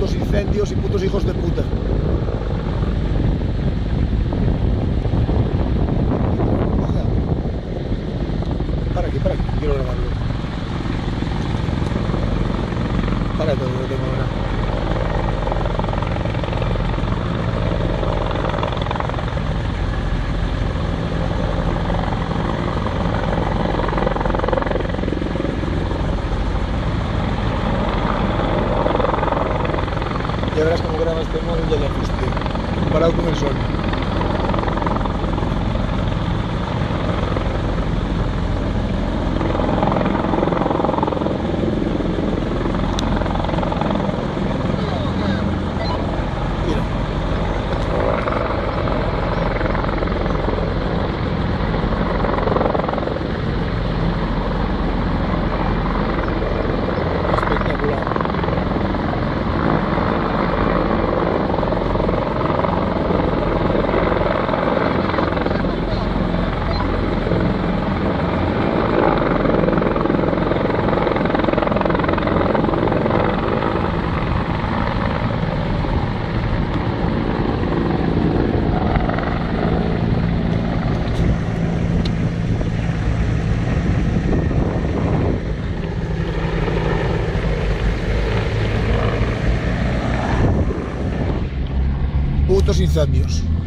putos incendios y putos hijos de puta. Para aquí, quiero grabarlo. Para todo, no tengo nada. Ya verás cómo graba este móvil de la hostia, comparado con el sol. Mira. Espectacular. Putos incendios.